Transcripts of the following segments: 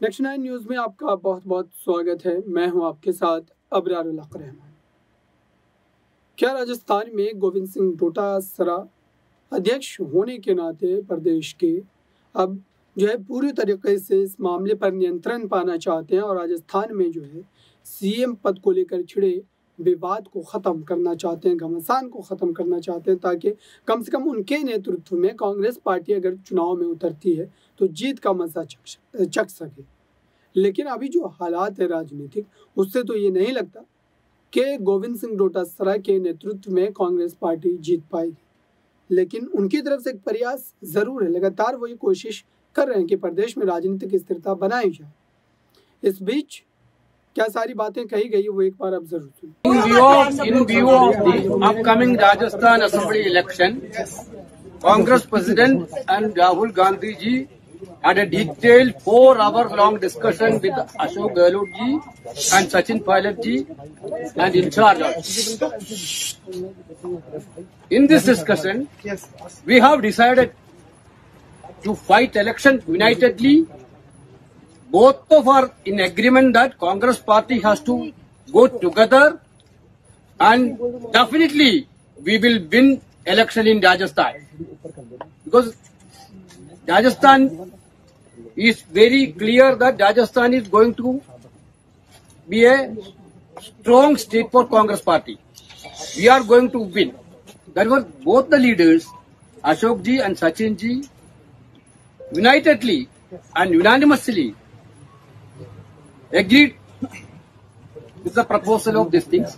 Next 9 news में आपका बहुत बहुत स्वागत है। मैं हूं आपके साथ अबरारुल हक रहमान। क्या राजस्थान में गोविंद सिंह डोटासरा अध्यक्ष होने के नाते प्रदेश के अब जो है पूरी तरीके से इस मामले पर नियंत्रण पाना चाहते हैं और राजस्थान में जो है सीएम पद को लेकर छिड़े विवाद को ख़त्म करना चाहते हैं, घमासान को ख़त्म करना चाहते हैं, ताकि कम से कम उनके नेतृत्व में कांग्रेस पार्टी अगर चुनाव में उतरती है तो जीत का मजा चख सके। लेकिन अभी जो हालात है राजनीतिक, उससे तो ये नहीं लगता कि गोविंद सिंह डोटासरा के नेतृत्व में कांग्रेस पार्टी जीत पाएगी। लेकिन उनकी तरफ से एक प्रयास ज़रूर है, लगातार वो ये कोशिश कर रहे हैं कि प्रदेश में राजनीतिक स्थिरता बनाई जाए। इस बीच क्या सारी बातें कही गई वो एक बार आप जरूर सुनिए। In view of the upcoming Rajasthan Assembly election, Congress President and Rahul Gandhi ji had a detailed 4-hour-long discussion with Ashok Gehlot ji and Sachin Pilot ji and in charge also. In this discussion, we have decided to fight election unitedly. Both of are in agreement that Congress party has to go together and definitely we will win election in Rajasthan. Because Rajasthan is very clear that Rajasthan is going to be a strong state for Congress party. We are going to win. That was both the leaders, Ashok ji and Sachin ji, unitedly and unanimously agreed with the proposal of these things.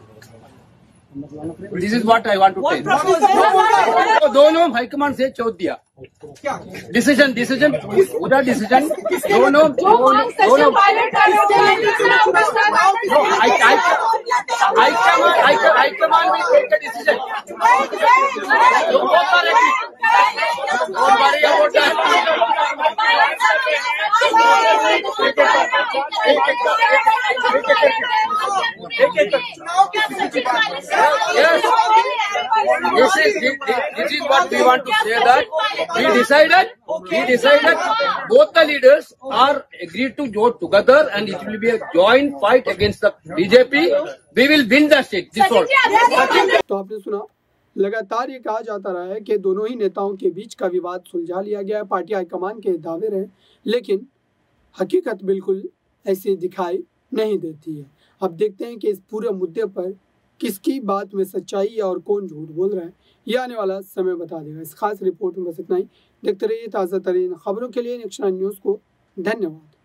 This is what I want to tell. तो दोनों high command से चौथ दिया decision पूरा decision दोनों high command में take the decision Yes, this is what we want to say, that we decided both the leaders are agreed to go together and it will be a joint fight against the BJP. We will win the state. This all. तो आपने सुना, लगातार ये कहा जाता रहा है कि दोनों ही नेताओं के बीच का विवाद सुलझा लिया गया है। पार्टी हाईकमान के दावे रहे, लेकिन हकीकत बिल्कुल ऐसी दिखाई नहीं देती है। अब देखते हैं कि इस पूरे मुद्दे पर किसकी बात में सच्चाई है और कौन झूठ बोल रहा है, ये आने वाला समय बता देगा। इस खास रिपोर्ट में बस इतना ही। देखते रहिए ताज़ा तरीन खबरों के लिए नेक्स्ट 9 न्यूज़ को। धन्यवाद।